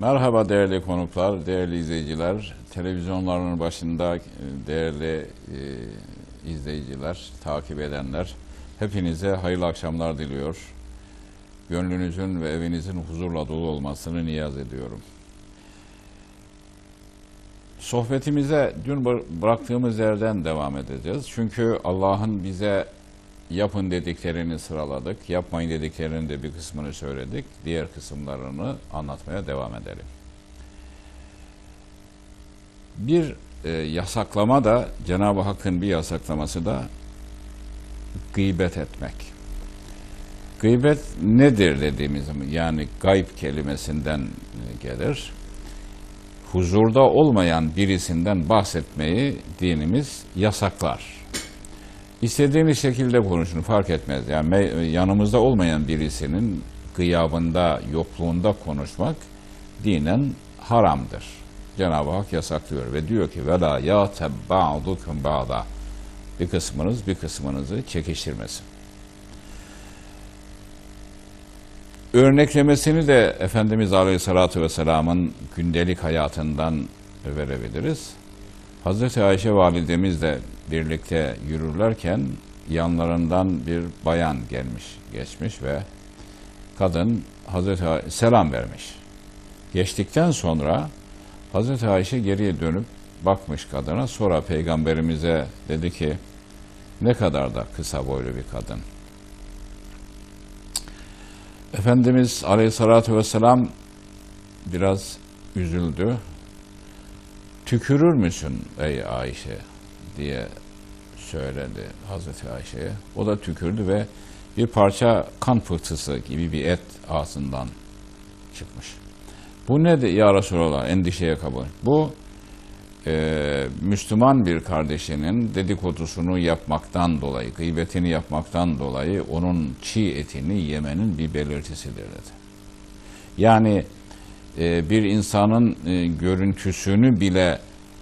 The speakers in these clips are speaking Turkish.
Merhaba değerli konuklar, değerli izleyiciler, televizyonların başında değerli izleyiciler, takip edenler, hepinize hayırlı akşamlar diliyor. Gönlünüzün ve evinizin huzurla dolu olmasını niyaz ediyorum. Sohbetimize dün bıraktığımız yerden devam edeceğiz. Çünkü Allah'ın bize yapın dediklerini sıraladık, yapmayın dediklerinin de bir kısmını söyledik, diğer kısımlarını anlatmaya devam edelim. Bir yasaklama da, Cenab-ı Hakk'ın bir yasaklaması da gıybet etmek. Gıybet nedir dediğimiz zaman, yani gayb kelimesinden gelir. Huzurda olmayan birisinden bahsetmeyi dinimiz yasaklar. İstediğiniz şekilde konuşun, fark etmez. Yani yanımızda olmayan birisinin gıyabında, yokluğunda konuşmak dinen haramdır. Cenab-ı Hak yasaklıyor ve diyor ki وَلَا يَاتَبْ بَعْضُكُمْ بَعْضًا bir kısmınız bir kısmınızı çekiştirmesin. Örneklemesini de Efendimiz Aleyhisselatü Vesselam'ın gündelik hayatından verebiliriz. Hazreti Ayşe validemizle birlikte yürürlerken yanlarından bir bayan geçmiş ve kadın Hazreti Ayşe selam vermiş. Geçtikten sonra Hazreti Ayşe geriye dönüp bakmış kadına, sonra Peygamberimize dedi ki ne kadar da kısa boylu bir kadın. Efendimiz Aleyhisselatü Vesselam biraz üzüldü. Tükürür müsün ey Ayşe diye söyledi Hazreti Ayşe'ye. O da tükürdü ve bir parça kan pıhtısı gibi bir et ağzından çıkmış. Bu nedir ya Resulallah? Endişeye kabul. Bu Müslüman bir kardeşinin dedikodusunu yapmaktan dolayı, gıybetini yapmaktan dolayı onun çiğ etini yemenin bir belirtisidir dedi. Yani bir insanın görüntüsünü bile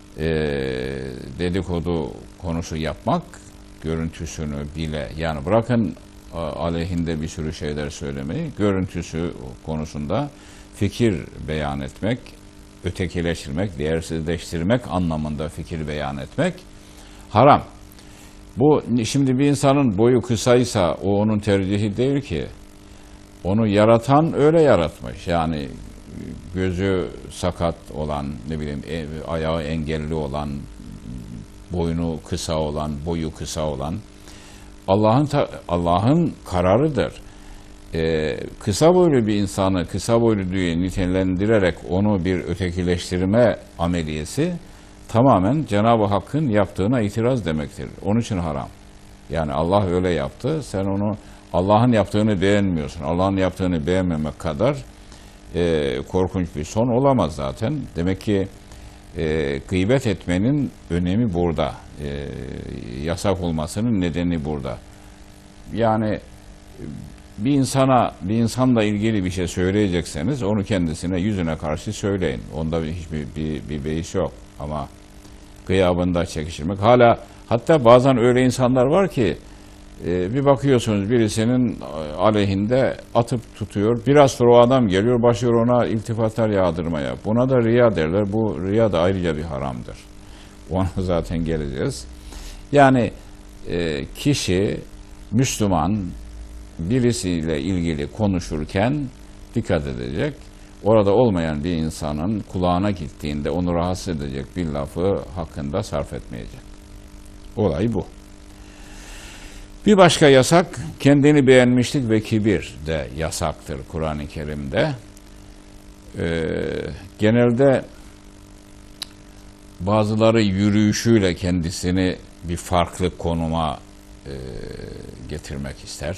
dedikodu konusu yapmak, görüntüsünü bile, yani bırakın aleyhinde bir sürü şeyler söylemeyi, görüntüsü konusunda fikir beyan etmek, ötekileştirmek, değersizleştirmek anlamında fikir beyan etmek haram. Bu şimdi bir insanın boyu kısaysa o onun tercihi değil ki. Onu yaratan öyle yaratmış. Yani gözü sakat olan, ne bileyim ayağı engelli olan, boynu kısa olan, boyu kısa olan Allah'ın kararıdır. Kısa boylu bir insanı kısa boylu diye nitelendirerek onu bir ötekileştirme ameliyesi tamamen Cenab-ı Hakk'ın yaptığına itiraz demektir. Onun için haram. Yani Allah öyle yaptı. Sen onu Allah'ın yaptığını beğenmiyorsun. Allah'ın yaptığını beğenmemek kadar korkunç bir son olamaz zaten. Demek ki gıybet etmenin önemi burada. Yasak olmasının nedeni burada. Yani bir insanla ilgili bir şey söyleyecekseniz onu kendisine, yüzüne karşı söyleyin. Onda hiçbir bir beis yok. Ama gıyabında çekiştirmek. Hatta bazen öyle insanlar var ki bir bakıyorsunuz birisinin aleyhinde atıp tutuyor. Biraz sonra o adam geliyor, başlıyor ona iltifatlar yağdırmaya. Buna da riya derler. Bu riya da ayrıca bir haramdır. Ona zaten geleceğiz. Yani kişi, Müslüman birisiyle ilgili konuşurken dikkat edecek. Orada olmayan bir insanın kulağına gittiğinde onu rahatsız edecek bir lafı hakkında sarf etmeyecek. Olay bu. Bir başka yasak, kendini beğenmişlik ve kibir de yasaktır Kur'an-ı Kerim'de. Genelde bazıları yürüyüşüyle kendisini bir farklı konuma getirmek ister.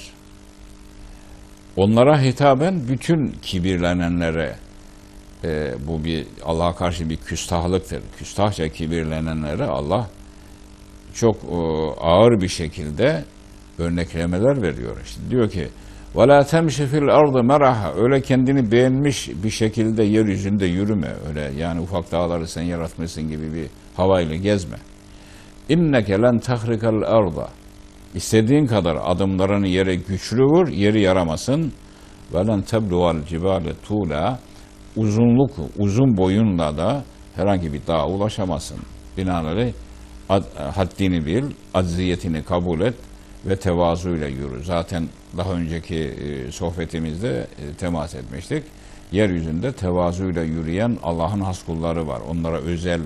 Onlara hitaben bütün kibirlenenlere, bu bir Allah'a karşı bir küstahlıktır. Küstahça kibirlenenlere Allah çok ağır bir şekilde örneklemeler veriyor. İşte diyor ki وَلَا تَمْشِ فِي الْاَرْضِ مَرَحًا öyle kendini beğenmiş bir şekilde yeryüzünde yürüme. Öyle yani ufak dağları sen yaratmışsın gibi bir havayla gezme. اِنَّكَ لَنْ تَخْرِكَ الْاَرْضَ İstediğin kadar adımlarını yere güçlü vur, yeri yaramasın. وَلَنْ تَبْلُوَ الْجِبَالِ طُولًا uzun boyunla da herhangi bir dağa ulaşamazsın. Binaenaleyh haddini bil, acziyetini kabul et ve tevazuyla yürü. Zaten daha önceki sohbetimizde temas etmiştik. Yeryüzünde tevazuyla yürüyen Allah'ın has kulları var. Onlara özel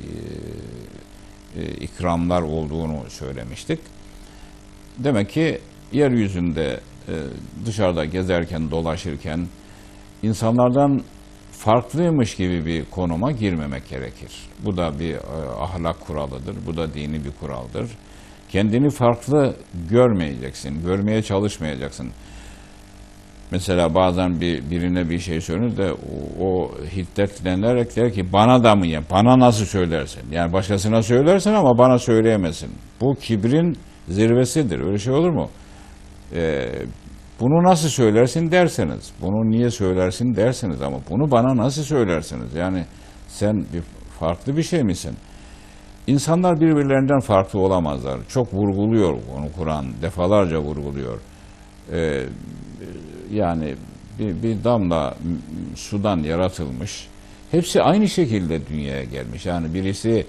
ikramlar olduğunu söylemiştik. Demek ki yeryüzünde dışarıda gezerken, dolaşırken insanlardan farklıymış gibi bir konuma girmemek gerekir. Bu da bir ahlak kuralıdır. Bu da dini bir kuraldır. Kendini farklı görmeyeceksin, görmeye çalışmayacaksın. Mesela bazen birine bir şey söylenir de o hiddetlenerek der ki bana da mı ya? Bana nasıl söylersin? Yani başkasına söylersin ama bana söyleyemezsin. Bu kibrin zirvesidir. Öyle şey olur mu? Bunu nasıl söylersin derseniz, bunu niye söylersin derseniz ama bunu bana nasıl söylersiniz? Yani sen farklı bir şey misin? İnsanlar birbirlerinden farklı olamazlar. Çok vurguluyor onu Kur'an, defalarca vurguluyor. Yani bir damla sudan yaratılmış, hepsi aynı şekilde dünyaya gelmiş. Yani birisi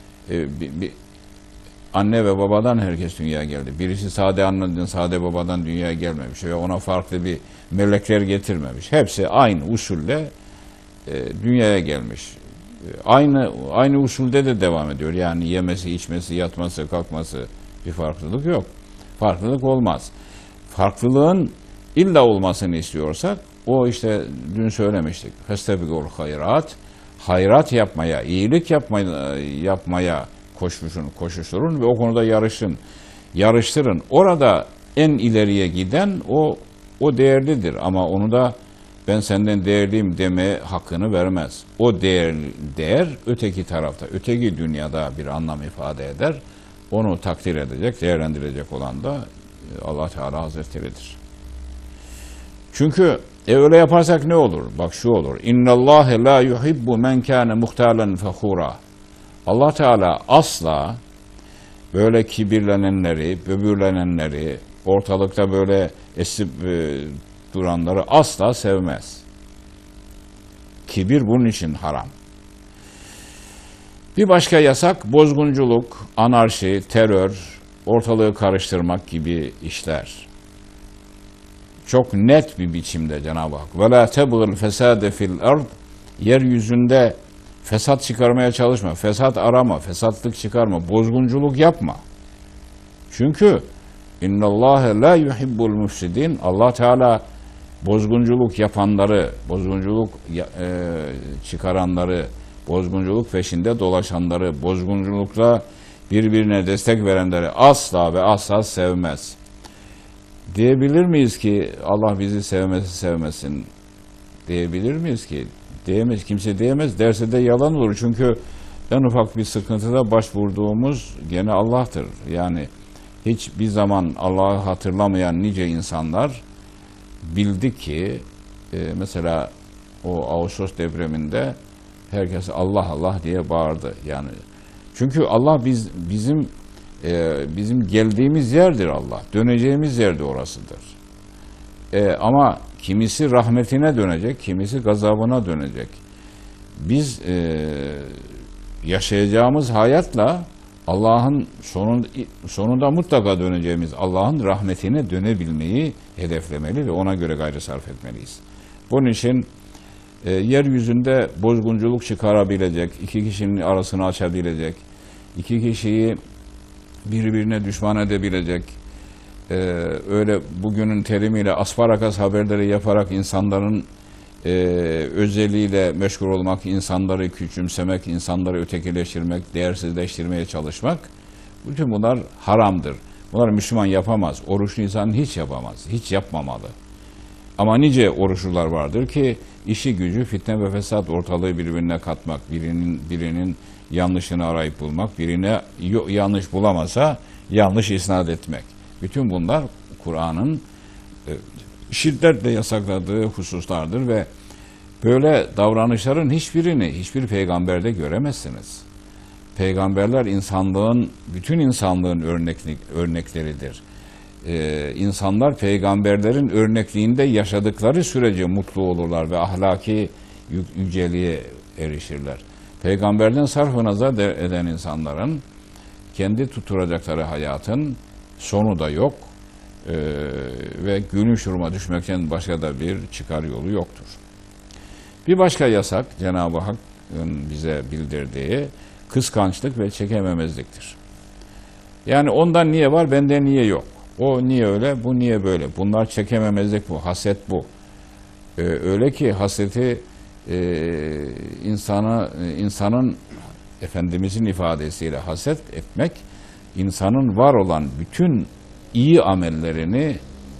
anne ve babadan herkes dünyaya geldi. Birisi sade anneden, sade babadan dünyaya gelmemiş ve ona farklı bir melekler getirmemiş. Hepsi aynı usulle dünyaya gelmiş. Aynı usulde de devam ediyor. Yani yemesi, içmesi, yatması, kalkması bir farklılık yok. Farklılık olmaz. Farklılığın illa olmasını istiyorsak o işte dün söylemiştik. Festebigul hayrat, hayrat yapmaya, iyilik yapmaya koşuşturun ve o konuda yarıştırın. Orada en ileriye giden o değerlidir ama onu da ben senden değerliyim deme hakkını vermez. O değer öteki tarafta, öteki dünyada bir anlam ifade eder. Onu takdir edecek, değerlendirecek olan da Allah Teala Hazretleri'dir. Çünkü öyle yaparsak ne olur? Bak şu olur. İnnallâhe lâ yuhibbu men kâne muhtâlen fehûrâ. Allah Teala asla böyle kibirlenenleri, böbürlenenleri, ortalıkta böyle esip duranları asla sevmez. Kibir bunun için haram. Bir başka yasak bozgunculuk, anarşi, terör, ortalığı karıştırmak gibi işler. Çok net bir biçimde Cenab-ı Hak وَلَا تَبْغِلْ فَسَادَ فِي الْأَرْضِ yeryüzünde fesat çıkarmaya çalışma, fesat arama, fesatlık çıkarma, bozgunculuk yapma. Çünkü اِنَّ اللّٰهَ لَا يُحِبُّ الْمُفْسِدِينَ Allah Teala bozgunculuk yapanları, bozgunculuk çıkaranları, bozgunculuk peşinde dolaşanları, bozgunculukla birbirine destek verenleri asla ve asla sevmez. Diyebilir miyiz ki Allah bizi sevmesin? Diyebilir miyiz ki? Diyemez, kimse diyemez. Derse de yalan olur. Çünkü en ufak bir sıkıntıda başvurduğumuz gene Allah'tır. Yani hiçbir zaman Allah'ı hatırlamayan nice insanlar bildi ki mesela o Ağustos depreminde herkes Allah Allah diye bağırdı. Yani çünkü Allah bizim geldiğimiz yerdir Allah. Döneceğimiz yer de orasıdır. Ama kimisi rahmetine dönecek, kimisi gazabına dönecek. Biz yaşayacağımız hayatla Allah'ın sonunda mutlaka döneceğimiz Allah'ın rahmetine dönebilmeyi hedeflemeli ve ona göre gayret sarf etmeliyiz. Bunun için yeryüzünde bozgunculuk çıkarabilecek, iki kişinin arasını açabilecek, iki kişiyi birbirine düşman edebilecek, öyle bugünün terimiyle asparagas haberleri yaparak insanların özeliyle meşgul olmak, insanları küçümsemek, insanları ötekileştirmek, değersizleştirmeye çalışmak, bütün bunlar haramdır. Bunlar Müslüman yapamaz. Oruçlu insan hiç yapamaz, hiç yapmamalı. Ama nice oruçlular vardır ki işi gücü fitne ve fesat, ortalığı birbirine katmak, birinin yanlışını arayıp bulmak, birine yanlış bulamasa yanlış isnat etmek. Bütün bunlar Kur'an'ın şiddetle yasakladığı hususlardır ve böyle davranışların hiçbirini hiçbir peygamberde göremezsiniz. Peygamberler bütün insanlığın örnekleridir. İnsanlar peygamberlerin örnekliğinde yaşadıkları sürece mutlu olurlar ve ahlaki yüceliğe erişirler. Peygamberden sarf-ı nazar eden insanların kendi tutturacakları hayatın sonu da yok ve günün şuruma düşmekten başka da bir çıkar yolu yoktur. Bir başka yasak Cenab-ı Hakk'ın bize bildirdiği kıskançlık ve çekememezliktir. Yani ondan niye var, bende niye yok? O niye öyle, bu niye böyle? Bunlar çekememezlik bu, haset bu. Öyle ki haseti insanın Efendimizin ifadesiyle haset etmek, insanın var olan bütün iyi amellerini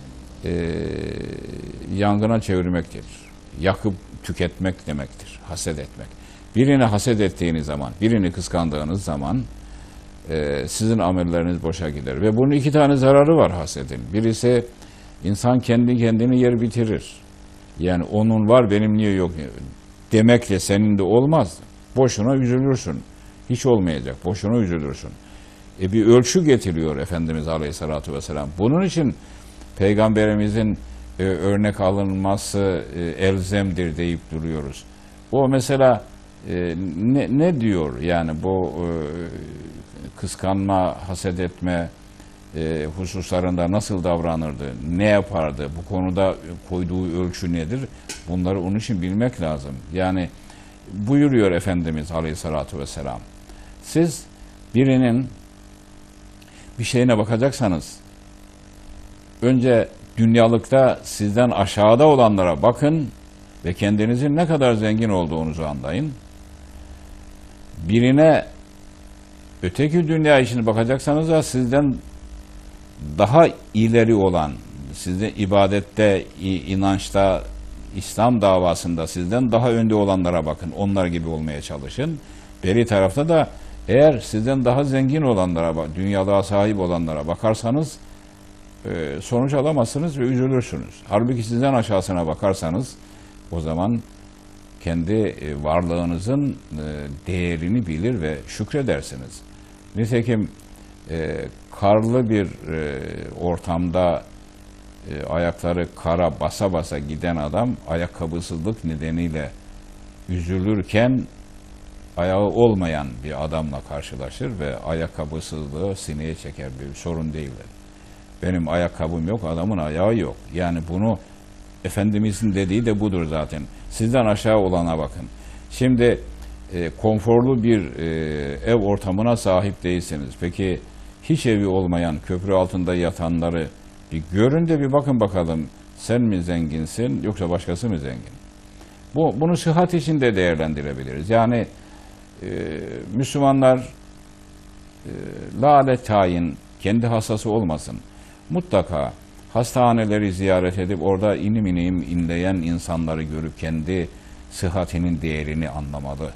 yangına çevirmektir. Yakıp tüketmek demektir, haset etmek. Birini haset ettiğiniz zaman, birini kıskandığınız zaman sizin amelleriniz boşa gider. Ve bunun iki tane zararı var hasedin. Birisi, insan kendi kendini yer bitirir. Yani onun var, benim niye yok demekle senin de olmaz. Boşuna üzülürsün. Hiç olmayacak, boşuna üzülürsün. Bir ölçü getiriyor Efendimiz Aleyhisselatü Vesselam. Bunun için Peygamberimizin örnek alınması elzemdir deyip duruyoruz. O mesela ne diyor yani bu kıskanma, haset etme hususlarında nasıl davranırdı, ne yapardı, bu konuda koyduğu ölçü nedir? Bunları onun için bilmek lazım. Yani buyuruyor Efendimiz Aleyhisselatü Vesselam, siz birinin bir şeyine bakacaksanız önce dünyalıkta sizden aşağıda olanlara bakın ve kendinizin ne kadar zengin olduğunuzu anlayın. Birine öteki dünya için bakacaksanız da sizden daha ileri olan, sizde ibadette, inançta, İslam davasında sizden daha önde olanlara bakın. Onlar gibi olmaya çalışın. Beri tarafta da eğer sizden daha zengin olanlara, dünyalığa sahip olanlara bakarsanız sonuç alamazsınız ve üzülürsünüz. Halbuki sizden aşağısına bakarsanız o zaman kendi varlığınızın değerini bilir ve şükredersiniz. Nitekim karlı bir ortamda ayakları kara basa basa giden adam ayakkabısızlık nedeniyle üzülürken ayağı olmayan bir adamla karşılaşır ve ayakkabısızlığı sineye çeker, bir sorun değildir. Benim ayakkabım yok, adamın ayağı yok. Yani bunu Efendimizin dediği de budur zaten. Sizden aşağı olana bakın. Şimdi konforlu bir ev ortamına sahip değilsiniz. Peki hiç evi olmayan, köprü altında yatanları bir görün de bir bakın bakalım, sen mi zenginsin yoksa başkası mı zengin? Bunu sıhhat için de değerlendirebiliriz. Yani Müslümanlar lale tayin, kendi hastası olmasın. Mutlaka hastaneleri ziyaret edip orada inim inim inleyen insanları görüp kendi sıhhatinin değerini anlamalı.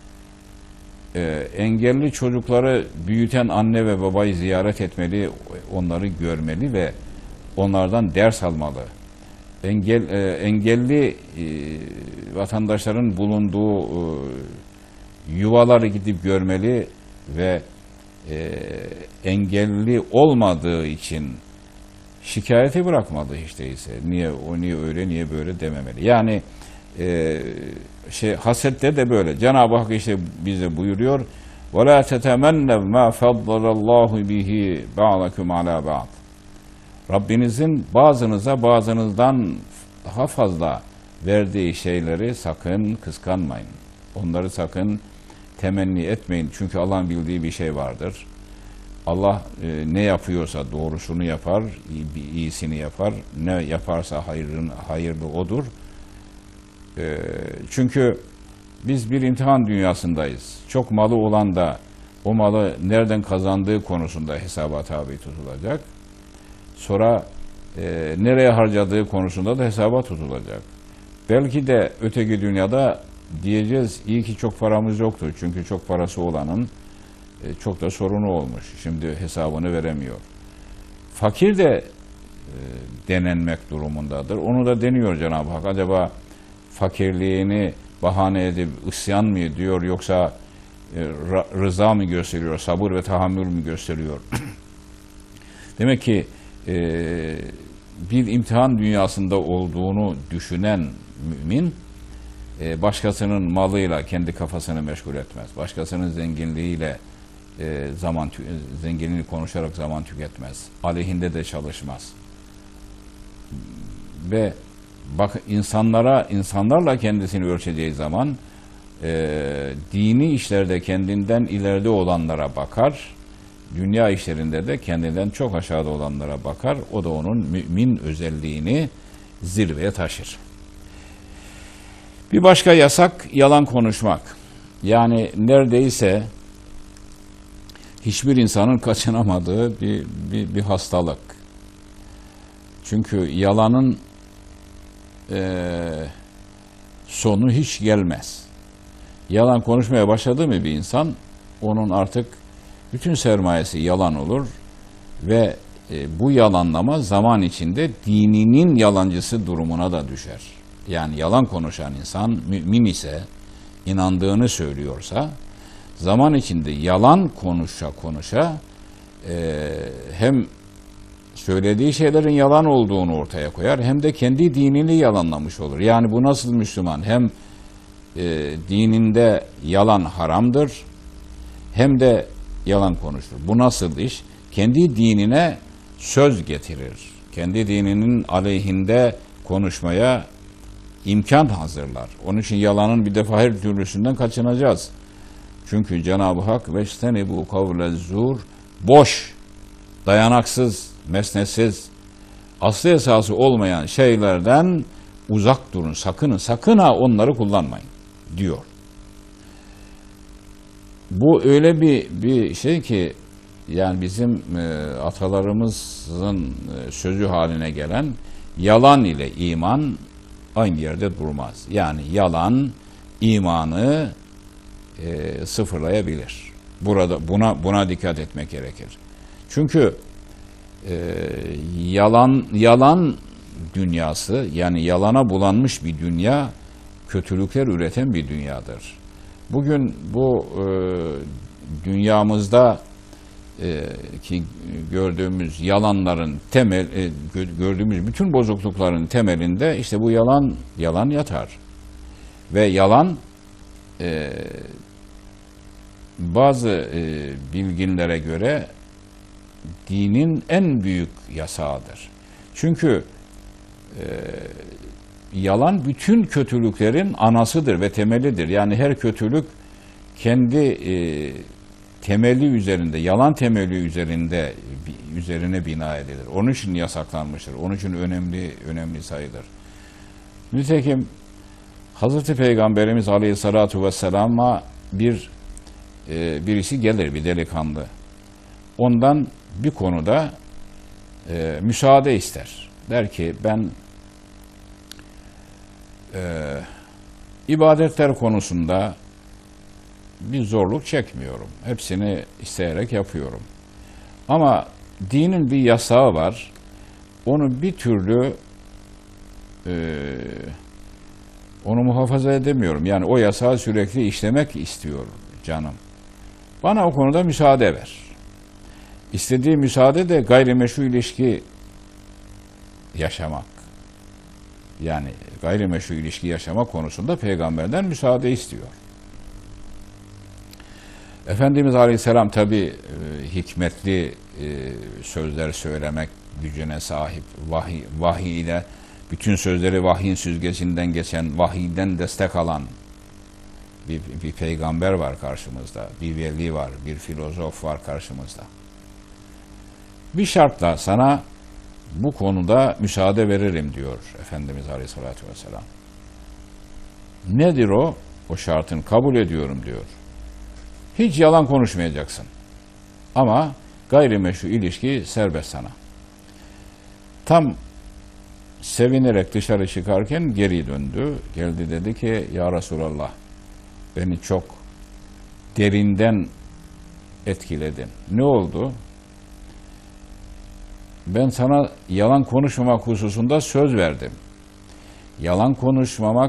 Engelli çocukları büyüten anne ve babayı ziyaret etmeli, onları görmeli ve onlardan ders almalı. Engelli vatandaşların bulunduğu yuvaları gidip görmeli ve engelli olmadığı için şikayeti bırakmalı hiç değilse. Niye öyle, niye böyle dememeli. Yani hasette de böyle. Cenab-ı Hak işte bize buyuruyor: وَلَا تَتَمَنَّوْا مَا فَضَّلَ اللّٰهُ بِهِ بَعْضَكُمْ عَلَى بَعْضٍ. Rabbinizin bazınızdan daha fazla verdiği şeyleri sakın kıskanmayın. Onları sakın temenni etmeyin. Çünkü Allah'ın bildiği bir şey vardır. Allah ne yapıyorsa doğrusunu yapar, iyisini yapar. Ne yaparsa hayırlı odur. Çünkü biz bir imtihan dünyasındayız. Çok malı olan da o malı nereden kazandığı konusunda hesaba tabi tutulacak. Sonra nereye harcadığı konusunda da hesaba tutulacak. Belki de öteki dünyada diyeceğiz, iyi ki çok paramız yoktu. Çünkü çok parası olanın çok da sorunu olmuş. Şimdi hesabını veremiyor. Fakir de denenmek durumundadır. Onu da deniyor Cenab-ı Hak. Acaba fakirliğini bahane edip isyan mı ediyor, yoksa rıza mı gösteriyor, sabır ve tahammül mü gösteriyor? Demek ki bir imtihan dünyasında olduğunu düşünen mümin başkasının malıyla kendi kafasını meşgul etmez. Başkasının zenginliğiyle zenginliğini konuşarak zaman tüketmez. Aleyhinde de çalışmaz. Ve bak, insanlarla kendisini ölçeceği zaman dini işlerde kendinden ileride olanlara bakar. Dünya işlerinde de kendinden çok aşağıda olanlara bakar. O da onun mümin özelliğini zirveye taşır. Bir başka yasak yalan konuşmak. Yani neredeyse hiçbir insanın kaçınamadığı bir hastalık. Çünkü yalanın sonu hiç gelmez. Yalan konuşmaya başladı mı bir insan, onun artık bütün sermayesi yalan olur ve bu yalanlama zaman içinde dininin yalancısı durumuna da düşer. Yani yalan konuşan insan mümin ise, inandığını söylüyorsa, zaman içinde yalan konuşa hem söylediği şeylerin yalan olduğunu ortaya koyar, hem de kendi dinini yalanlamış olur. Yani bu nasıl Müslüman? Hem dininde yalan haramdır, hem de yalan konuşur. Bu nasıl iş? Kendi dinine söz getirir. Kendi dininin aleyhinde konuşmaya imkan hazırlar. Onun için yalanın bir defa her türlüsünden kaçınacağız. Çünkü Cenab-ı Hak "Veştenibu kavlezzur", boş, dayanaksız, mesnetsiz, aslı esası olmayan şeylerden uzak durun, sakının, sakın ha onları kullanmayın diyor. Bu öyle bir şey ki, yani bizim atalarımızın sözü haline gelen, yalan ile iman aynı yerde durmaz. Yani yalan imanı sıfırlayabilir. Buna dikkat etmek gerekir. Çünkü yalan dünyası, yani yalana bulanmış bir dünya, kötülükler üreten bir dünyadır. Bugün bu dünyamızda ki gördüğümüz yalanların gördüğümüz bütün bozuklukların temelinde işte bu yalan yatar. Ve yalan bazı bilginlere göre dinin en büyük yasağıdır. Çünkü yalan bütün kötülüklerin anasıdır ve temelidir. Yani her kötülük kendi temeli üzerinde, yalan temeli üzerine bina edilir. Onun için yasaklanmıştır. Onun için önemli sayılır. Nitekim Hazreti Peygamberimiz Aleyhisselatü Vesselam'a birisi gelir, bir delikanlı. Ondan bir konuda müsaade ister. Der ki, ben ibadetler konusunda bir zorluk çekmiyorum. Hepsini isteyerek yapıyorum. Ama dinin bir yasağı var. Onu bir türlü onu muhafaza edemiyorum. Yani o yasağı sürekli işlemek istiyorum canım. Bana o konuda müsaade ver. İstediği müsaade de gayrimeşru ilişki yaşamak. Yani gayrimeşru ilişki yaşamak konusunda peygamberden müsaade istiyor. Efendimiz Aleyhisselam tabi hikmetli sözler söylemek gücüne sahip, vahiy ile bütün sözleri vahyin süzgecinden geçen, vahiyden destek alan bir peygamber var karşımızda, bir veli var, bir filozof var karşımızda. Bir şartla sana bu konuda müsaade veririm diyor Efendimiz Aleyhisselatü Vesselam. Nedir o? O şartını kabul ediyorum diyor. Hiç yalan konuşmayacaksın. Ama gayrimeşru ilişki serbest sana. Tam sevinerek dışarı çıkarken geri döndü. Geldi, dedi ki, ya Resulallah, beni çok derinden etkiledin. Ne oldu? Ben sana yalan konuşmamak hususunda söz verdim. Yalan konuşmamak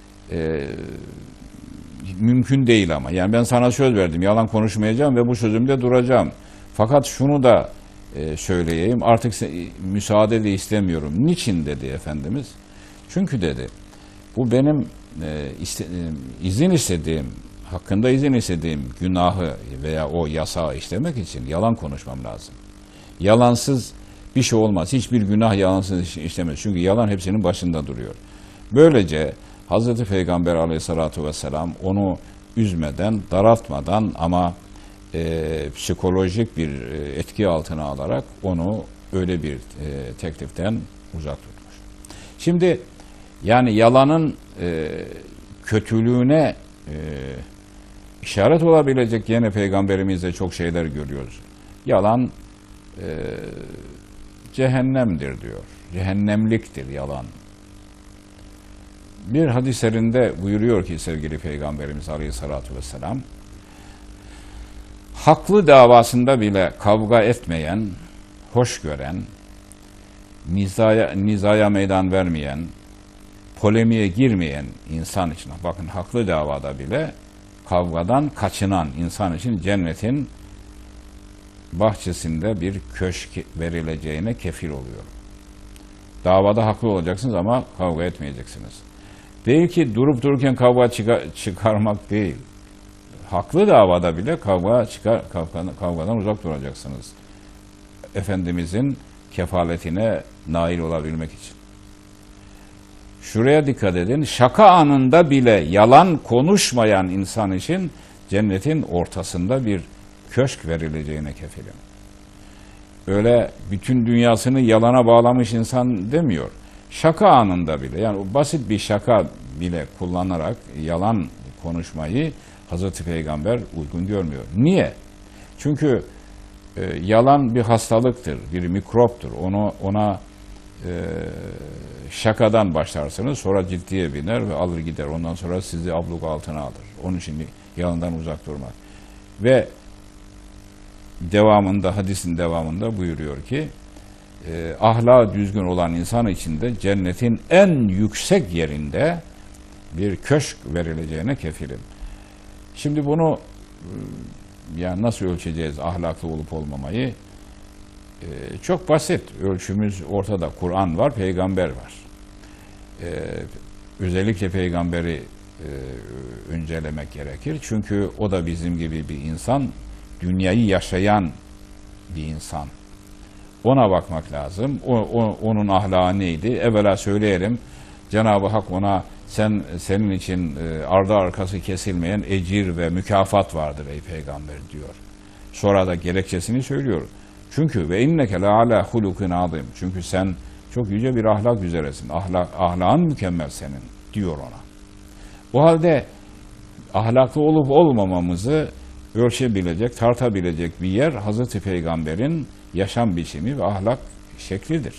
mümkün değil ama. Yani ben sana söz verdim, yalan konuşmayacağım ve bu sözümde duracağım. Fakat şunu da söyleyeyim, artık müsaade de istemiyorum. Niçin dedi Efendimiz? Çünkü dedi, bu benim izin istediğim, hakkında izin istediğim günahı veya o yasağı işlemek için yalan konuşmam lazım. Yalansız bir şey olmaz. Hiçbir günah yalansız işlemez. Çünkü yalan hepsinin başında duruyor. Böylece Hazreti Peygamber Aleyhisselatü Vesselam onu üzmeden, daraltmadan ama psikolojik bir etki altına alarak onu öyle bir tekliften uzak tutmuş. Şimdi yani yalanın kötülüğüne işaret olabilecek yine Peygamberimizde çok şeyler görüyoruz. Yalan cehennemdir diyor. Cehennemliktir yalan. Bir hadislerinde buyuruyor ki sevgili Peygamberimiz Aleyhisselatü Vesselam, haklı davasında bile kavga etmeyen, hoş gören, nizaya meydan vermeyen, polemiğe girmeyen insan için, bakın haklı davada bile kavgadan kaçınan insan için cennetin bahçesinde bir köşk verileceğine kefil oluyor. Davada haklı olacaksınız ama kavga etmeyeceksiniz. Değil ki durup dururken kavga çıkarmak değil. Haklı davada bile kavgadan uzak duracaksınız. Efendimizin kefaletine nail olabilmek için. Şuraya dikkat edin. Şaka anında bile yalan konuşmayan insan için cennetin ortasında bir köşk verileceğine kefilim. Öyle bütün dünyasını yalana bağlamış insan demiyor. Şaka anında bile, yani basit bir şaka bile kullanarak yalan konuşmayı Hazreti Peygamber uygun görmüyor. Niye? Çünkü yalan bir hastalıktır, bir mikroptur. Ona şakadan başlarsınız, sonra ciddiye biner ve alır gider. Ondan sonra sizi abluk altına alır. Onun için yalandan uzak durmak. Ve devamında, hadisin devamında buyuruyor ki, ahlakı düzgün olan insan için de cennetin en yüksek yerinde bir köşk verileceğine kefilim. Şimdi bunu yani nasıl ölçeceğiz ahlaklı olup olmamayı? Çok basit. Ölçümüz ortada. Kur'an var, peygamber var. Özellikle peygamberi öncelemek gerekir. Çünkü o da bizim gibi bir insan, dünyayı yaşayan bir insan. Ona bakmak lazım. Onun ahlakı neydi? Evvela söyleyelim. Cenab-ı Hak ona senin için ardı arkası kesilmeyen ecir ve mükafat vardır ey peygamber diyor. Sonra da gerekçesini söylüyor. Çünkü ve inneke le ala hulukin azim. Çünkü sen çok yüce bir ahlak üzeresin. Ahlakın mükemmel senin diyor ona. O halde ahlaklı olup olmamamızı ölçebilecek, tartabilecek bir yer Hazreti Peygamber'in yaşam biçimi ve ahlak şeklidir.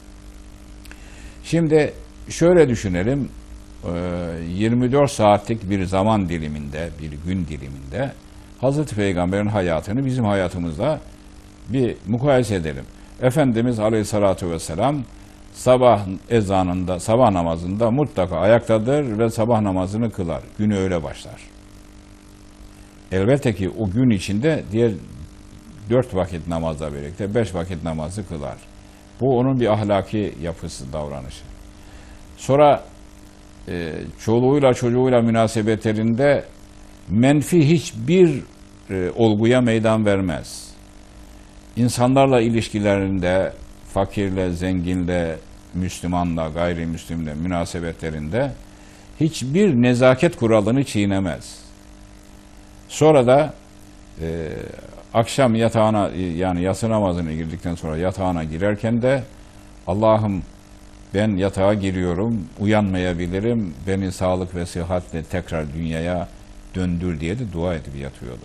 Şimdi şöyle düşünelim, 24 saatlik bir zaman diliminde, bir gün diliminde Hazreti Peygamber'in hayatını bizim hayatımızla bir mukayese edelim. Efendimiz Aleyhisselatü Vesselam sabah ezanında, sabah namazında mutlaka ayaktadır ve sabah namazını kılar. Günü öyle başlar. Elbette ki o gün içinde diğer 4 vakit namazla birlikte 5 vakit namazı kılar. Bu onun bir ahlaki yapısı, davranışı. Sonra çoluğuyla çocuğuyla münasebetlerinde menfi hiçbir olguya meydan vermez. İnsanlarla ilişkilerinde, fakirle, zenginle, Müslümanla, gayrimüslimle münasebetlerinde hiçbir nezaket kuralını çiğnemez. Sonra da akşam yatağına, yani yatsı namazına girdikten sonra yatağına girerken de Allah'ım ben yatağa giriyorum, uyanmayabilirim, beni sağlık ve sıhhatle tekrar dünyaya döndür diye de dua edip yatıyordu.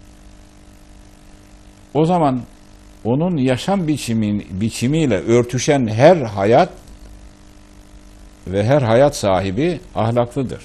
O zaman onun yaşam biçimiyle örtüşen her hayat ve her hayat sahibi ahlaklıdır.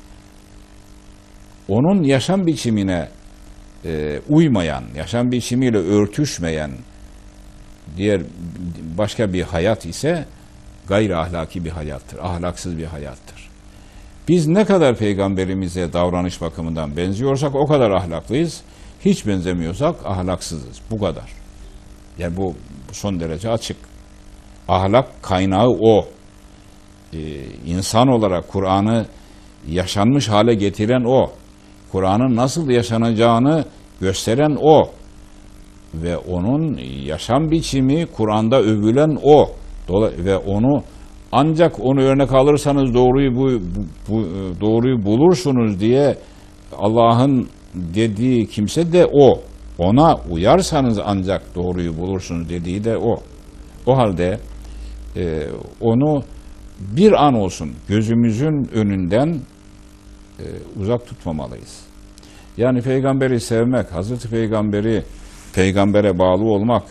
Onun yaşam biçimine uymayan, yaşam biçimiyle örtüşmeyen diğer başka bir hayat ise gayri ahlaki bir hayattır, ahlaksız bir hayattır. Biz ne kadar peygamberimize davranış bakımından benziyorsak o kadar ahlaklıyız, hiç benzemiyorsak ahlaksızız, bu kadar. Yani bu son derece açık. Ahlak kaynağı o. İnsan olarak Kur'an'ı yaşanmış hale getiren o. Kur'an'ın nasıl yaşanacağını gösteren o. Ve onun yaşam biçimi Kur'an'da övülen o. Ve ancak onu örnek alırsanız doğruyu bulursunuz diye Allah'ın dediği kimse de o. Ona uyarsanız ancak doğruyu bulursunuz dediği de o. O halde onu bir an olsun gözümüzün önünden uzak tutmamalıyız. Yani peygamberi sevmek, Hazreti peygambere bağlı olmak,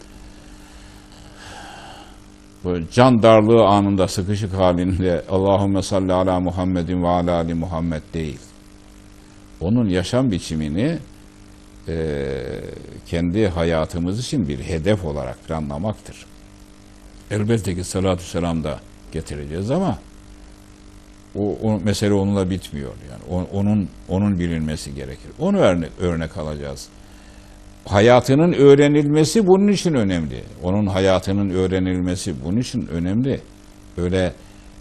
böyle can darlığı anında, sıkışık halinde Allahümme salli ala Muhammedin ve ala ali Muhammed değil. Onun yaşam biçimini kendi hayatımız için bir hedef olarak planlamaktır. Elbette ki salatü selam da getireceğiz ama o mesele onunla bitmiyor. Yani onun bilinmesi gerekir. Onu örnek alacağız. Hayatının öğrenilmesi bunun için önemli. Onun hayatının öğrenilmesi bunun için önemli. Öyle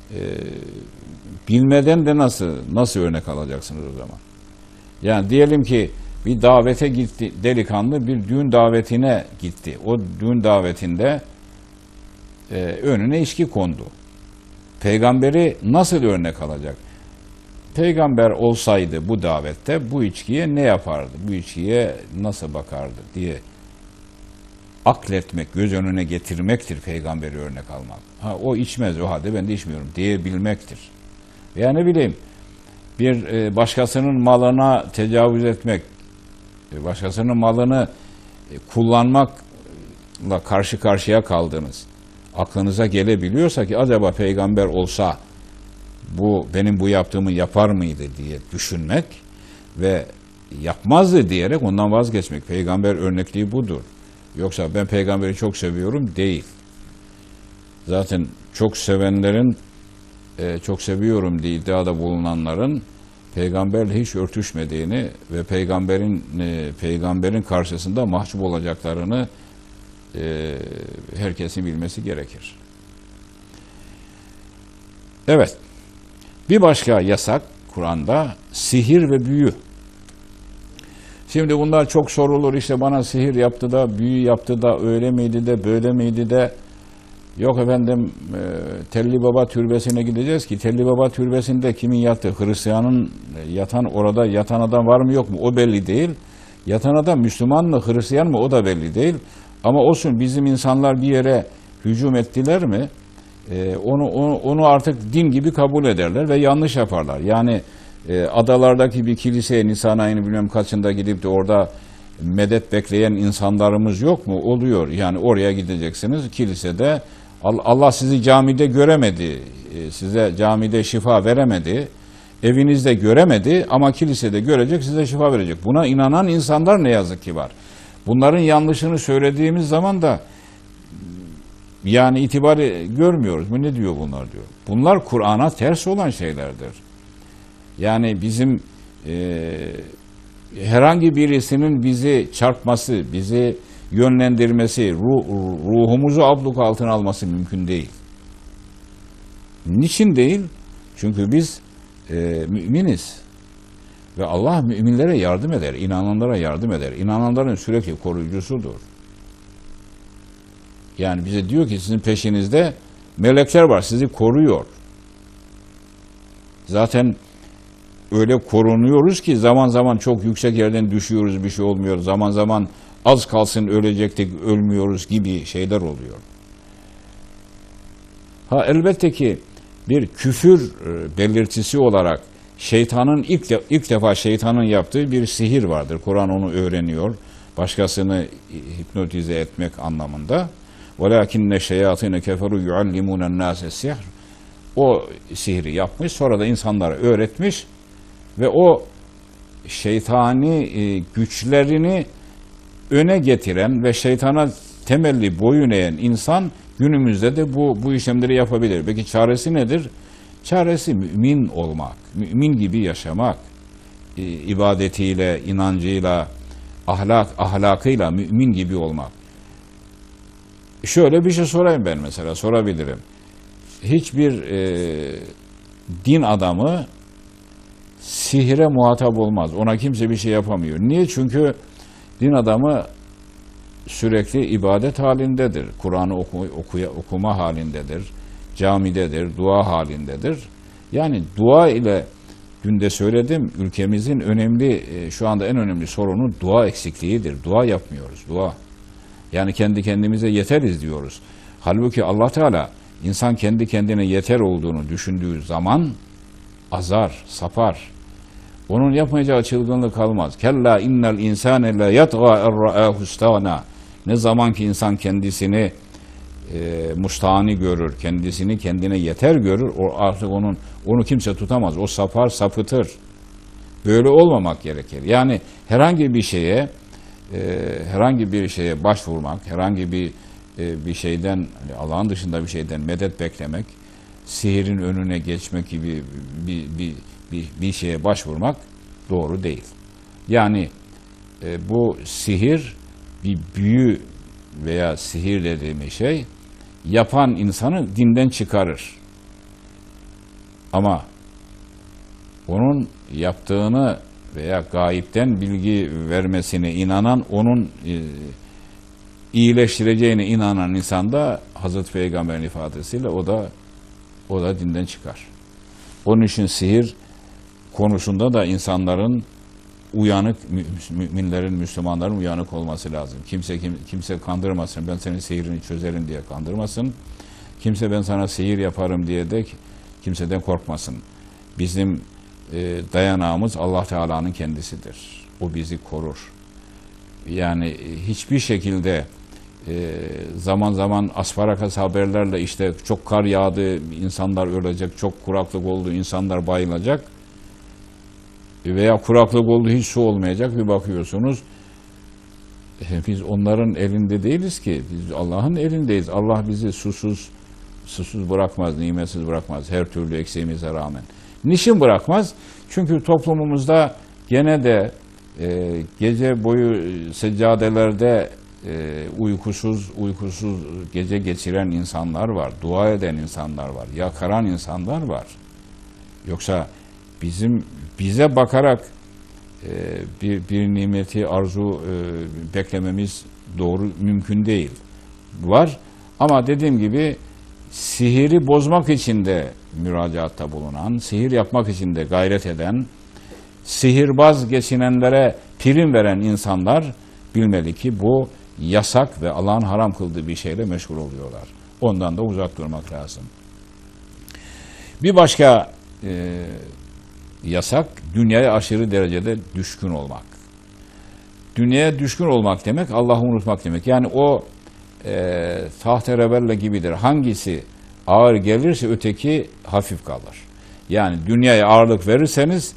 bilmeden de nasıl örnek alacaksınız o zaman? Yani diyelim ki bir davete gitti, delikanlı bir düğün davetine gitti. O düğün davetinde önüne içki kondu. Peygamberi nasıl örnek alacak? Peygamber olsaydı bu davette bu içkiye ne yapardı? Bu içkiye nasıl bakardı diye akletmek, göz önüne getirmektir peygamberi örnek almak. O içmez, o halde ben de içmiyorum diyebilmektir. Veya ne bileyim, bir başkasının malına tecavüz etmek, başkasının malını kullanmakla karşı karşıya kaldınız. Aklınıza gelebiliyorsa ki acaba peygamber olsa benim bu yaptığımı yapar mıydı diye düşünmek ve yapmazdı diyerek ondan vazgeçmek. Peygamber örnekliği budur. Yoksa ben peygamberi çok seviyorum değil. Zaten çok sevenlerin, çok seviyorum diye iddiada bulunanların peygamberle hiç örtüşmediğini ve peygamberin karşısında mahcup olacaklarını herkesin bilmesi gerekir. Evet. Bir başka yasak Kur'an'da sihir ve büyü. Şimdi bunlar çok sorulur, işte bana sihir yaptı da, büyü yaptı da, öyle miydi de, böyle miydi de. Yok efendim, Telli Baba türbesine gideceğiz ki Telli Baba türbesinde kimin yattığı, Hristiyanın orada yatan adam var mı yok mu o belli değil. Yatan adam Müslüman mı Hristiyan mı o da belli değil. Ama olsun, bizim insanlar bir yere hücum ettiler mi onu artık din gibi kabul ederler ve yanlış yaparlar. Yani adalardaki bir kiliseye Nisan ayını bilmem kaçında gidip de orada medet bekleyen insanlarımız yok mu? Oluyor. Yani oraya gideceksiniz. Kilisede Allah sizi camide göremedi. Size camide şifa veremedi. Evinizde göremedi ama kilisede görecek, size şifa verecek. Buna inanan insanlar ne yazık ki var. Bunların yanlışını söylediğimiz zaman da yani itibarı görmüyoruz. Bu ne diyor bunlar diyor. Bunlar Kur'an'a ters olan şeylerdir. Yani bizim herhangi birisinin bizi çarpması, bizi yönlendirmesi, ruhumuzu abluk altına alması mümkün değil. Niçin değil? Çünkü biz müminiz. Ve Allah müminlere yardım eder, inananlara yardım eder. İnananların sürekli koruyucusudur. Yani bize diyor ki sizin peşinizde melekler var, sizi koruyor. Zaten öyle korunuyoruz ki zaman zaman çok yüksek yerden düşüyoruz, bir şey olmuyor. Zaman zaman az kalsın ölecektik, ölmüyoruz gibi şeyler oluyor. Elbette ki bir küfür belirtisi olarak şeytanın ilk defa şeytanın yaptığı bir sihir vardır. Kur'an onu öğreniyor. Başkasını hipnotize etmek anlamında. وَلَاكِنَّ شَيَاطِينَ كَفَرُوا يُعَلِّمُونَ النَّاسَ السِّحْرِ O sihri yapmış, sonra da insanlara öğretmiş ve o şeytani güçlerini öne getiren ve şeytana temelli boyun eğen insan günümüzde de bu işlemleri yapabilir. Peki çaresi nedir? Çaresi mümin olmak, mümin gibi yaşamak, ibadetiyle, inancıyla, ahlakıyla mümin gibi olmak. Şöyle bir şey sorayım ben mesela, sorabilirim. Hiçbir din adamı sihire muhatap olmaz. Ona kimse bir şey yapamıyor. Niye? Çünkü din adamı sürekli ibadet halindedir. Kur'an'ı okuma halindedir. Camidedir, dua halindedir. Yani dua ile, dün de söyledim, ülkemizin önemli, şu anda en önemli sorunu dua eksikliğidir. Dua yapmıyoruz, dua. Yani kendi kendimize yeteriz diyoruz. Halbuki Allah Teala insan kendi kendine yeter olduğunu düşündüğü zaman azar, sapar. Onun yapmayacağı çılgınlık kalmaz. Kella innel insane la yatgâ er-ra'âhu istâna. Ne zaman ki insan kendisini mustani görür, kendisini kendine yeter görür, o artık onu kimse tutamaz. O sapar, sapıtır. Böyle olmamak gerekir. Yani herhangi bir şeye başvurmak, herhangi bir şeyden, Allah'ın dışında bir şeyden medet beklemek, sihirin önüne geçmek gibi bir şeye başvurmak doğru değil. Yani bu sihir, bir büyü veya sihir dediğimiz şey yapan insanı dinden çıkarır. Ama onun yaptığını veya gayipten bilgi vermesine inanan, onun iyileştireceğine inanan insan da Hazreti Peygamber'in ifadesiyle o da dinden çıkar. Onun için sihir konusunda da insanların uyanık, müminlerin, Müslümanların uyanık olması lazım. Kimse kandırmasın, ben senin sihirini çözerim diye kandırmasın. Kimse ben sana sihir yaparım diye de kimseden korkmasın. Bizim dayanağımız Allah Teala'nın kendisidir. O bizi korur. Yani hiçbir şekilde zaman zaman asparagas haberlerle işte çok kar yağdı, insanlar ölecek, çok kuraklık oldu, insanlar bayılacak veya kuraklık oldu, hiç su olmayacak, bir bakıyorsunuz biz onların elinde değiliz ki, biz Allah'ın elindeyiz. Allah bizi susuz bırakmaz, nimetsiz bırakmaz her türlü eksiğimize rağmen. Niçin bırakmaz? Çünkü toplumumuzda gene de gece boyu seccadelerde uykusuz gece geçiren insanlar var, dua eden insanlar var, yakaran insanlar var. Yoksa bize bakarak bir nimeti arzu beklememiz doğru, mümkün değil. Var ama dediğim gibi sihiri bozmak için de müracaatta bulunan, sihir yapmak için de gayret eden, sihirbaz geçinenlere prim veren insanlar bilmeli ki bu yasak ve Allah'ın haram kıldığı bir şeyle meşgul oluyorlar. Ondan da uzak durmak lazım. Bir başka yasak, dünyaya aşırı derecede düşkün olmak. Dünyaya düşkün olmak demek, Allah'ı unutmak demek. Yani o taht-ı gibidir. Hangisi ağır gelirse öteki hafif kalır. Yani dünyaya ağırlık verirseniz,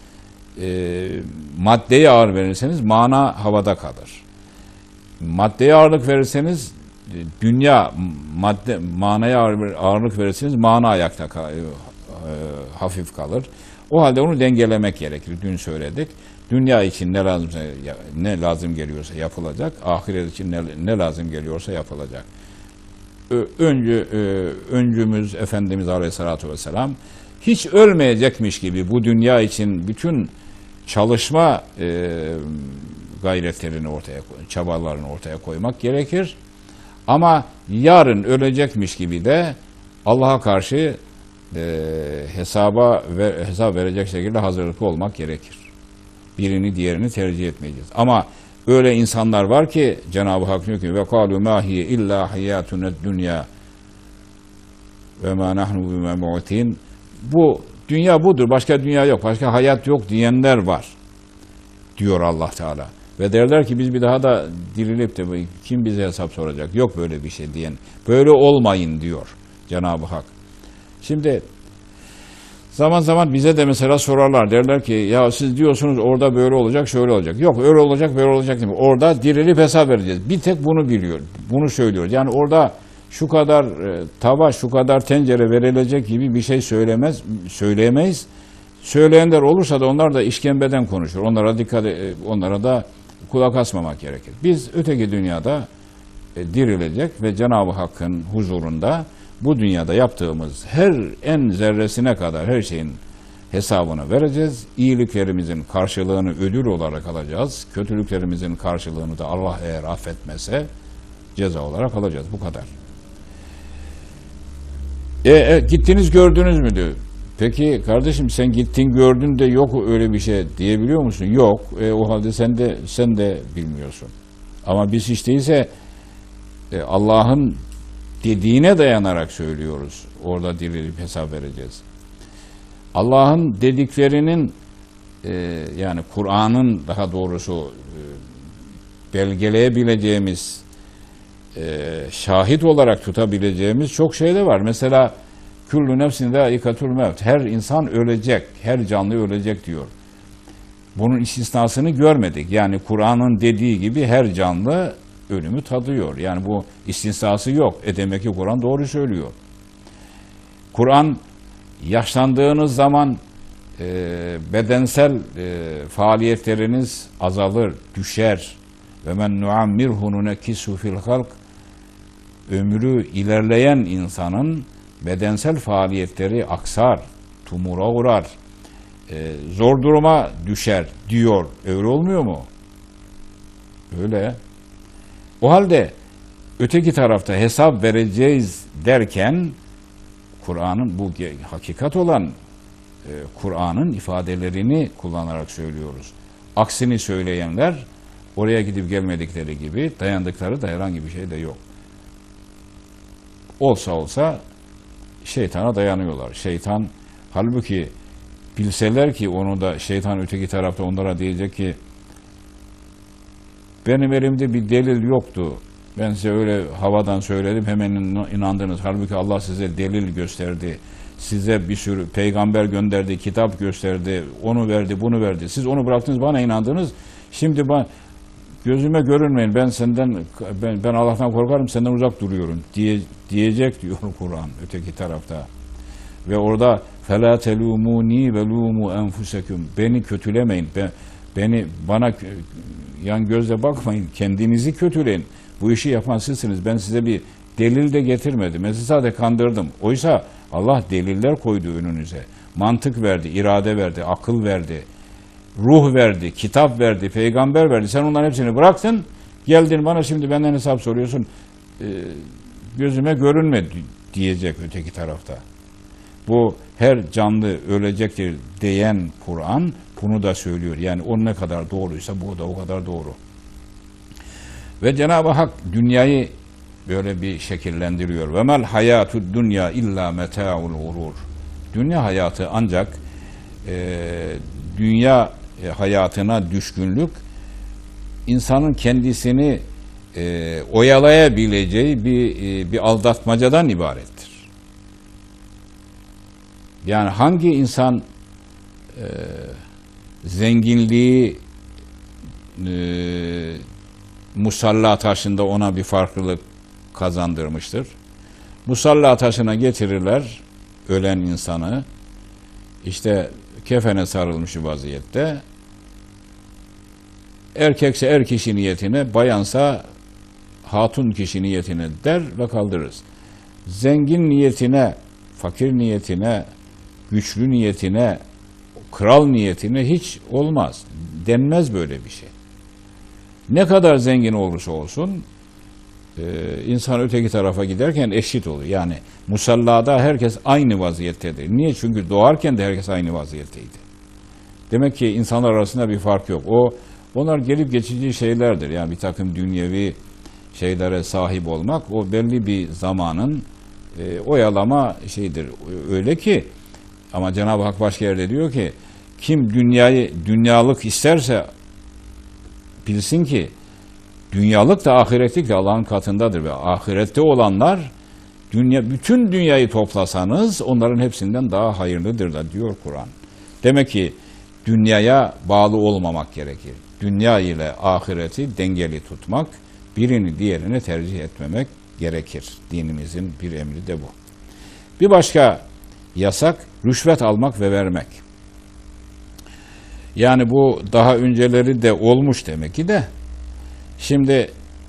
maddeye ağır verirseniz mana havada kalır. Maddeye ağırlık verirseniz manaya ağırlık verirseniz mana ayakta hafif kalır. O halde onu dengelemek gerekir. Dün söyledik. Dünya için ne lazım geliyorsa yapılacak. Ahiret için ne lazım geliyorsa yapılacak. Öncümüz Efendimiz Aleyhisselatü Vesselam hiç ölmeyecekmiş gibi bu dünya için bütün çalışma gayretlerini çabalarını ortaya koymak gerekir. Ama ölecekmiş gibi de Allah'a karşı hesap verecek şekilde hazırlıklı olmak gerekir. Birini diğerini tercih etmeyeceğiz. Ama öyle insanlar var ki Cenab-ı Hak diyor ki ve kalu ma hiye illa hayatunud dunya ve ma nahnu bimemutin. Bu dünya budur. Başka dünya yok. Başka hayat yok diyenler var. Diyor Allah Teala. Ve derler ki biz bir daha da dirilip de kim bize hesap soracak? Yok böyle bir şey diyen. Böyle olmayın diyor Cenab-ı Hak. Şimdi zaman zaman bize de mesela sorarlar. Derler ki ya siz diyorsunuz orada böyle olacak, şöyle olacak. Yok öyle olacak, böyle olacak değil mi? Orada dirilip hesap vereceğiz. Bir tek bunu biliyor. Bunu söylüyor. Yani orada şu kadar tava, şu kadar tencere verilecek gibi bir şey söyleyemeyiz. Söyleyenler olursa da onlar da işkembeden konuşur. Onlara da kulak asmamak gerekir. Biz öteki dünyada dirilecek ve Cenab-ı Hakk'ın huzurunda bu dünyada yaptığımız en zerresine kadar her şeyin hesabını vereceğiz. İyiliklerimizin karşılığını ödül olarak alacağız. Kötülüklerimizin karşılığını da Allah eğer affetmezse ceza olarak alacağız. Bu kadar. Gittiniz gördünüz mü diyor. Peki kardeşim sen gittin gördün de yok öyle bir şey diyebiliyor musun? Yok. O halde sen de bilmiyorsun. Ama biz hiç değilse Allah'ın dediğine dayanarak söylüyoruz. Orada dirilip hesap vereceğiz. Allah'ın dediklerinin yani Kur'an'ın daha doğrusu belgeleyebileceğimiz şahit olarak tutabileceğimiz çok şey de var. Mesela Küllü nefsin zâikatul mevt. Her insan ölecek, her canlı ölecek diyor. Bunun istisnasını görmedik. Yani Kur'an'ın dediği gibi her canlı ölümü tadıyor. Yani bu istisnası yok. Demek ki Kur'an doğru söylüyor. Kur'an yaşlandığınız zaman bedensel faaliyetleriniz azalır, düşer. Ve men nuammirhu nunekkisu fil halk. Ömrü ilerleyen insanın bedensel faaliyetleri aksar, tumura uğrar, zor duruma düşer diyor. Öyle olmuyor mu? Öyle. O halde öteki tarafta hesap vereceğiz derken Kur'an'ın bu hakikat olan Kur'an'ın ifadelerini kullanarak söylüyoruz. Aksini söyleyenler oraya gidip gelmedikleri gibi dayandıkları da herhangi bir şey de yok. Olsa şeytana dayanıyorlar. Şeytan halbuki bilseler ki onu da şeytan öteki tarafta onlara diyecek ki benim elimde bir delil yoktu. Ben size öyle havadan söyledim hemen inandınız. Halbuki Allah size delil gösterdi. Size bir sürü peygamber gönderdi, kitap gösterdi, onu verdi, bunu verdi. Siz onu bıraktınız, bana inandınız. Şimdi gözüme görünmeyin. Ben Allah'tan korkarım, senden uzak duruyorum diyecek diyor Kur'an öteki tarafta. Ve orada فَلَا تَلُومُونِي وَلُومُوا أَنْفُسَكُمْ. Beni kötülemeyin. Bana yan gözle bakmayın. Kendinizi kötüleyin. Bu işi yapan sizsiniz. Ben size bir delil de getirmedim. Ben sizi sadece kandırdım. Oysa Allah deliller koydu önünüze. Mantık verdi, irade verdi, akıl verdi, ruh verdi, kitap verdi, peygamber verdi. Sen onların hepsini bıraktın. Geldin bana şimdi benden hesap soruyorsun. Gözüme görünme diyecek öteki tarafta. Bu her canlı ölecektir diyen Kur'an bunu da söylüyor. Yani o ne kadar doğruysa bu da o kadar doğru. Ve Cenab-ı Hak dünyayı böyle bir şekillendiriyor. Ve mel hayatud dünya illa meta'ul gurur. Dünya hayatı ancak dünya hayatına düşkünlük insanın kendisini oyalayabileceği bir aldatmacadan ibarettir. Yani hangi insan zenginliği musalla taşında ona bir farklılık kazandırmıştır? Musalla taşına getirirler ölen insanı, işte kefene sarılmış vaziyette, erkekse er kişi niyetine, bayansa hatun kişi niyetine der ve kaldırırız. Zengin niyetine, fakir niyetine, güçlü niyetine, kral niyetine hiç olmaz. Denmez böyle bir şey. Ne kadar zengin olursa olsun insan öteki tarafa giderken eşit olur. Yani musallada herkes aynı vaziyettedir. Niye? Çünkü doğarken de herkes aynı vaziyetteydi. Demek ki insanlar arasında bir fark yok. Onlar gelip geçici şeylerdir. Yani bir takım dünyevi şeylere sahip olmak o belli bir zamanın oyalama şeyidir. Öyle ki ama Cenab-ı Hak başka yerde diyor ki kim dünyalık isterse bilsin ki dünyalık da ahiretlik de Allah'ın katındadır ve ahirette olanlar bütün dünyayı toplasanız onların hepsinden daha hayırlıdır da diyor Kur'an. Demek ki dünyaya bağlı olmamak gerekir. Dünya ile ahireti dengeli tutmak, birini diğerine tercih etmemek gerekir. Dinimizin bir emri de bu. Bir başka yasak rüşvet almak ve vermek. Yani bu daha önceleri de olmuş demek ki de şimdi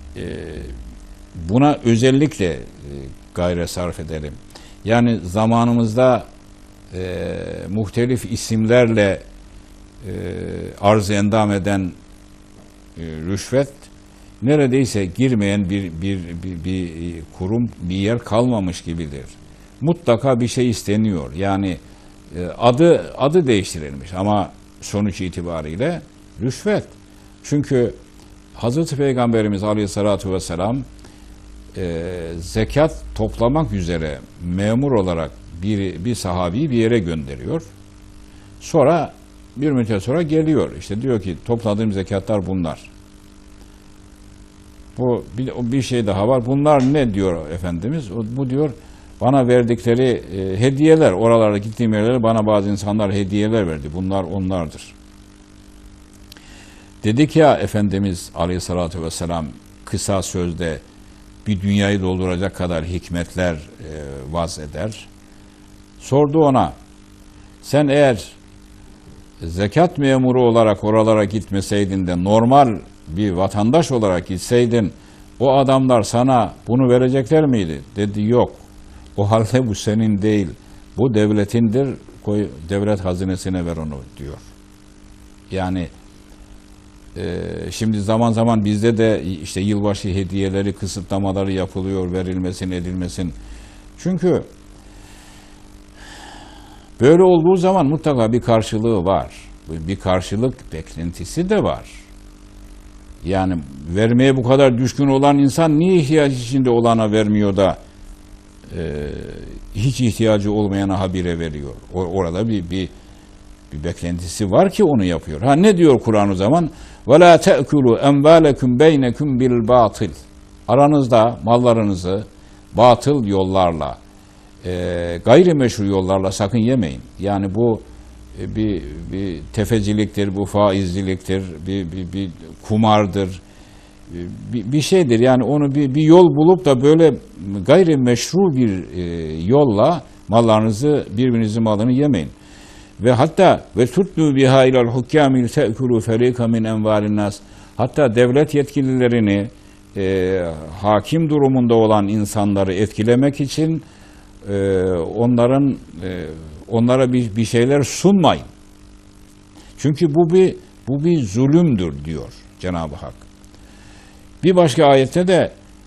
buna özellikle gayret sarf edelim. Yani zamanımızda muhtelif isimlerle arz-ı endam eden rüşvet neredeyse girmeyen bir kurum, bir yer kalmamış gibidir. Mutlaka bir şey isteniyor. Yani adı değiştirilmiş ama sonuç itibariyle rüşvet. Çünkü Hazreti Peygamberimiz Aleyhisselatü Vesselam zekat toplamak üzere memur olarak bir sahabeyi bir yere gönderiyor. Sonra bir müddet sonra geliyor. İşte diyor ki topladığım zekatlar bunlar. Bu bir şey daha var. Bunlar ne diyor Efendimiz? Bu diyor bana verdikleri hediyeler. Oralara gittiğim yerlere bana bazı insanlar hediyeler verdi. Bunlar onlardır. Dedik ya Efendimiz Aleyhisselatü Vesselam kısa sözde bir dünyayı dolduracak kadar hikmetler vaz eder. Sordu ona, sen eğer zekat memuru olarak oralara gitmeseydin de normal bir vatandaş olarak gitseydin o adamlar sana bunu verecekler miydi? Dedi yok. O halde bu senin değil. Bu devletindir. Koy devlet hazinesine ver onu diyor. Yani şimdi zaman zaman bizde de işte yılbaşı hediyeleri, kısıtlamaları yapılıyor, verilmesin, edilmesin. Çünkü böyle olduğu zaman mutlaka bir karşılığı var. Bir karşılık beklentisi de var. Yani vermeye bu kadar düşkün olan insan niye ihtiyaç içinde olana vermiyor da hiç ihtiyacı olmayana habire veriyor? Orada bir beklentisi var ki onu yapıyor. Ha ne diyor Kur'an o zaman? وَلَا تَأْكُلُوا اَنْبَالَكُمْ بَيْنَكُمْ بِالْبَاطِلِ Aranızda mallarınızı batıl yollarla, gayrimeşru yollarla sakın yemeyin. Yani bu bir tefeciliktir, bu faizciliktir, bir kumardır, bir şeydir. Yani onu bir yol bulup da böyle gayrimeşru bir yolla mallarınızı, birbirinizin malını yemeyin. Ve hatta ve tutlu biha ilal hukami te'kulu ferika min envalin nas. Hatta devlet yetkililerini hakim durumunda olan insanları etkilemek için onlara bir şeyler sunmayın. Çünkü bu bir zulümdür diyor Cenab-ı Hak. Bir başka ayette de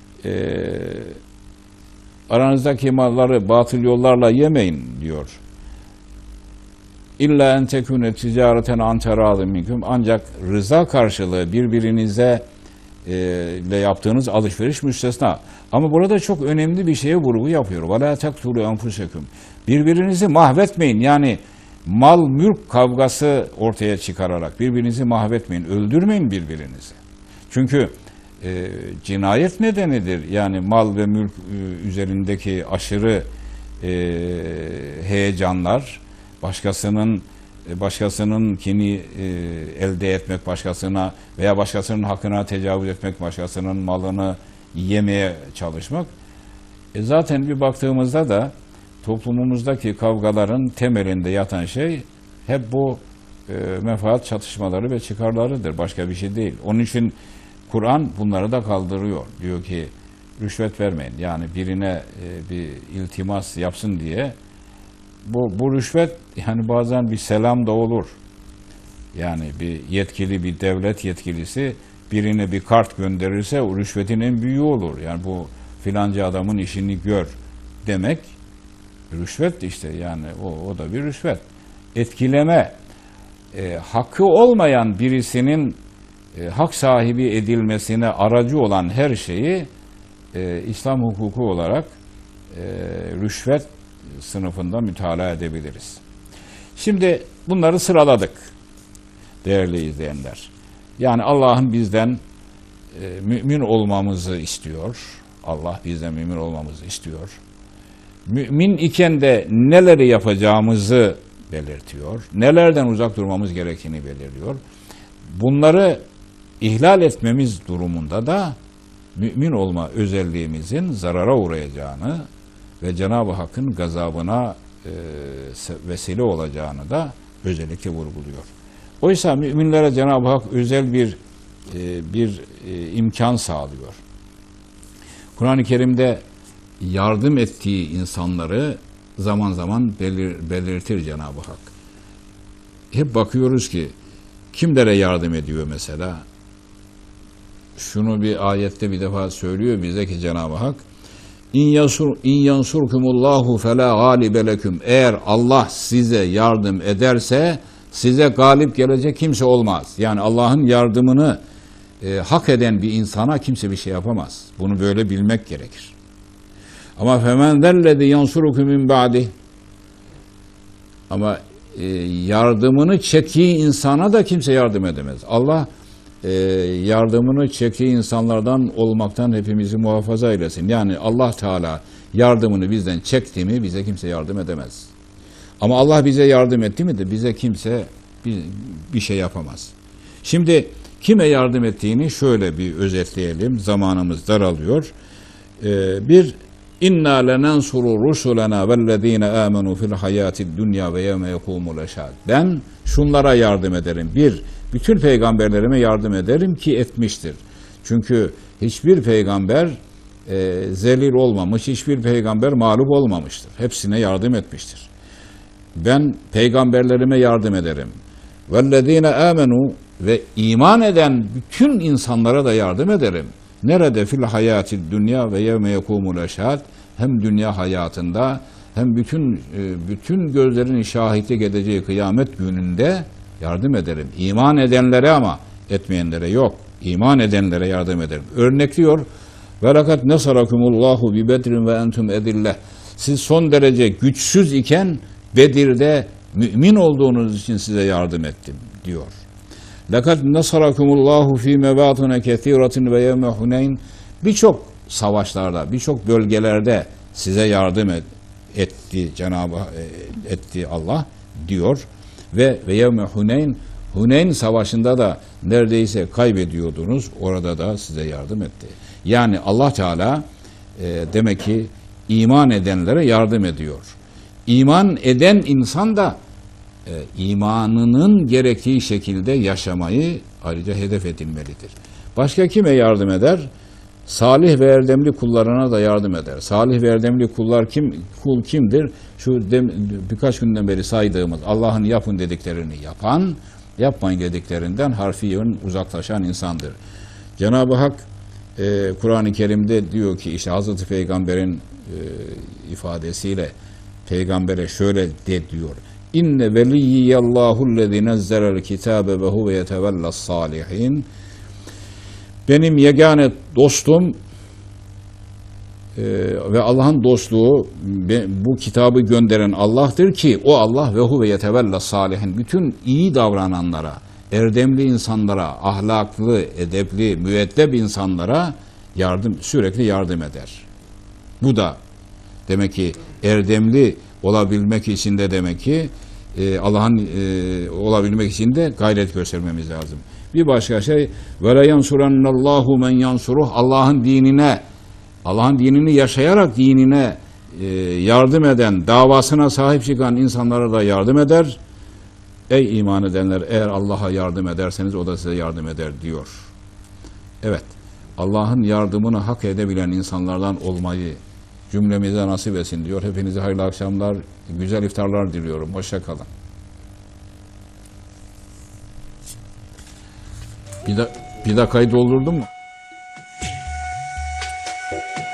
aranızdaki malları batıl yollarla yemeyin diyor. İlla en tekune ticareten an teradin minkum. Ancak rıza karşılığı birbirinize ile yaptığınız alışveriş müstesna. Ama burada çok önemli bir şeye vurgu yapıyor. وَلَا تَقْتُلُوا أَنْفُسَكُمْ Birbirinizi mahvetmeyin. Yani mal mülk kavgası ortaya çıkararak birbirinizi mahvetmeyin. Öldürmeyin birbirinizi. Çünkü cinayet nedenidir. Yani mal ve mülk üzerindeki aşırı heyecanlar, başkasınınkini elde etmek, başkasına veya başkasının hakkına tecavüz etmek, başkasının malını yemeye çalışmak. Zaten bir baktığımızda da toplumumuzdaki kavgaların temelinde yatan şey hep bu menfaat çatışmaları ve çıkarlarıdır. Başka bir şey değil. Onun için Kur'an bunları da kaldırıyor. Diyor ki rüşvet vermeyin. Yani birine bir iltimas yapsın diye bu rüşvet yani bazen bir selam da olur. Yani bir yetkili, bir devlet yetkilisi birine bir kart gönderirse o rüşvetin en büyüğü olur. Yani bu filanca adamın işini gör demek rüşvet işte yani o da bir rüşvet. Etkileme, hakkı olmayan birisinin hak sahibi edilmesine aracı olan her şeyi İslam hukuku olarak rüşvet sınıfında mütalaa edebiliriz. Şimdi bunları sıraladık değerli izleyenler. Yani Allah'ın bizden mümin olmamızı istiyor. Allah bizden mümin olmamızı istiyor. Mümin iken de neleri yapacağımızı belirtiyor. Nelerden uzak durmamız gerektiğini belirliyor. Bunları ihlal etmemiz durumunda da mümin olma özelliğimizin zarara uğrayacağını ve Cenab-ı Hakk'ın gazabına vesile olacağını da özellikle vurguluyor. Oysa müminlere Cenab-ı Hak özel bir imkan sağlıyor. Kur'an-ı Kerim'de yardım ettiği insanları zaman zaman belirtir Cenab-ı Hak. Hep bakıyoruz ki kimlere yardım ediyor mesela? Şunu bir ayette bir defa söylüyor bize ki Cenab-ı Hak, İn yansurkumullahu fela galibe leküm. Eğer Allah size yardım ederse size galip gelecek kimse olmaz. Yani Allah'ın yardımını hak eden bir insana kimse bir şey yapamaz. Bunu böyle bilmek gerekir. Ama femen zellezî yansurukum min ba'di. Ama yardımını çektiği insana da kimse yardım edemez. Allah yardımını çektiği insanlardan olmaktan hepimizi muhafaza eylesin. Yani Allah Teala yardımını bizden çekti mi bize kimse yardım edemez. Ama Allah bize yardım etti mi de bize kimse bir şey yapamaz. Şimdi kime yardım ettiğini şöyle bir özetleyelim. Zamanımız daralıyor. Bir, İnna lenansuru rusulena vellezine amenu fil hayatid dunya ve yevme yekumul eşhad. Ben şunlara yardım ederim. Bir, bütün peygamberlerime yardım ederim ki etmiştir. Çünkü hiçbir peygamber zelil olmamış, hiçbir peygamber mağlup olmamıştır. Hepsine yardım etmiştir. Ben peygamberlerime yardım ederim. Vellezine amenu ve iman eden bütün insanlara da yardım ederim. Nerede? Fil hayatid dünya ve yevme yekumul eşhad. Hem dünya hayatında hem bütün gözlerin şahitlik edeceği kıyamet gününde yardım ederim. İman edenlere ama etmeyenlere yok. İman edenlere yardım ederim. Örnekliyor. Ve lakat nasarakumullahu bi bedrin ve entum edille. Siz son derece güçsüz iken Bedir'de mümin olduğunuz için size yardım ettim diyor. Lekad nasarakumullahu fi mebatine kethiratin ve yevme Huneyn. Birçok savaşlarda, birçok bölgelerde size yardım etti etti Allah diyor. Ve yevme Huneyn, Huneyn savaşında da neredeyse kaybediyordunuz. Orada da size yardım etti. Yani Allah Teala demek ki iman edenlere yardım ediyor. İman eden insan da imanının gerektiği şekilde yaşamayı ayrıca hedef edilmelidir. Başka kime yardım eder? Salih ve erdemli kullarına da yardım eder. Salih ve erdemli kul kimdir? Birkaç günden beri saydığımız Allah'ın yapın dediklerini yapan, yapmayın dediklerinden harfiyen uzaklaşan insandır. Cenab-ı Hak Kur'an-ı Kerim'de diyor ki işte Hazreti Peygamber'in ifadesiyle peygambere şöyle de diyor. İnne veliyyallahu nezzelel kitabe ve huve yetevellas salihin. Benim yegane dostum ve Allah'ın dostluğu bu kitabı gönderen Allah'tır ki o Allah ve huve yetevellas salihin. Bütün iyi davrananlara, erdemli insanlara, ahlaklı, edepli, müeddep insanlara sürekli yardım eder. Bu da demek ki erdemli olabilmek için de demek ki Allah'ın olabilmek için de gayret göstermemiz lazım. Bir başka şey ve la yansurannallahu men yansuruh. Allah'ın dinini yaşayarak dinine yardım eden, davasına sahip çıkan insanlara da yardım eder. Ey iman edenler, eğer Allah'a yardım ederseniz o da size yardım eder diyor. Evet, Allah'ın yardımını hak edebilen insanlardan olmayı cümlemize nasip etsin diyor. Hepinize hayırlı akşamlar, güzel iftarlar diliyorum. Hoşça kalın. Bir dakikayı doldurdun mu?